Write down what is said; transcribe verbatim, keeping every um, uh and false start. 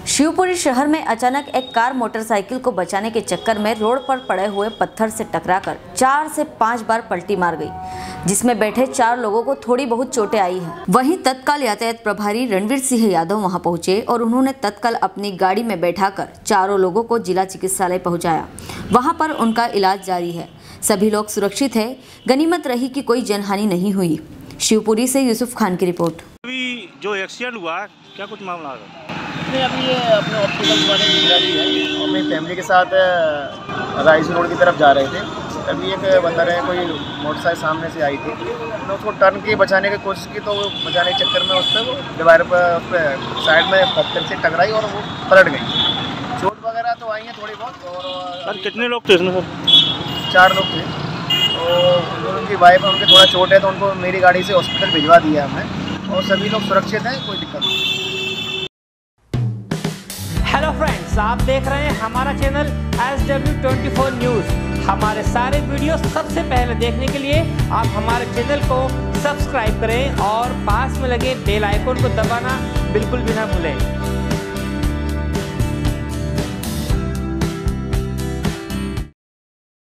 शिवपुरी शहर में अचानक एक कार मोटरसाइकिल को बचाने के चक्कर में रोड पर पड़े हुए पत्थर से टकराकर चार से पांच बार पलटी मार गई, जिसमें बैठे चार लोगों को थोड़ी बहुत चोटें आई हैं। वहीं तत्काल यातायात प्रभारी रणवीर सिंह यादव वहां पहुंचे और उन्होंने तत्काल अपनी गाड़ी में बैठाकर चारों लोगों को जिला चिकित्सालय पहुंचाया। वहां पर उनका इलाज जारी है। सभी लोग सुरक्षित है। गनीमत रही कि कोई जनहानि नहीं हुई। शिवपुरी से यूसुफ खान की रिपोर्ट। अभी जो एक्सीडेंट हुआ क्या कुछ मामला है? नहीं, अभी ये अपने ऑप्टिकल वाले गाड़ी है और मेरी फैमिली के साथ राइस रोड की तरफ जा रहे थे। तभी एक बंदा रहे कोई मोटरसाइकिल सामने से आई थी, तो उसको टर्न की बचाने की कोशिश की, तो वो बचाने के चक्कर में उस पर वो डिवाइडर पर उस पर साइड में पत्थर से टकराई और वो पलट गई। चोट वगैरह तो आई है थोड़ी बहुत। और सर कितने लोग थे इसमें? सर चार लोग थे। तो उनकी वाइफ है, उनके थोड़ा चोट है, तो उनको मेरी गाड़ी से हॉस्पिटल भिजवा दिया हमने और सभी लोग सुरक्षित हैं, कोई दिक्कत नहीं। हेलो फ्रेंड्स, आप देख रहे हैं हमारा channel S W twenty four news. हमारे सारे वीडियो सबसे पहले देखने के लिए आप हमारे चैनल को सब्सक्राइब करें और पास में लगे बेल आइकन को दबाना बिल्कुल भी ना भूलें।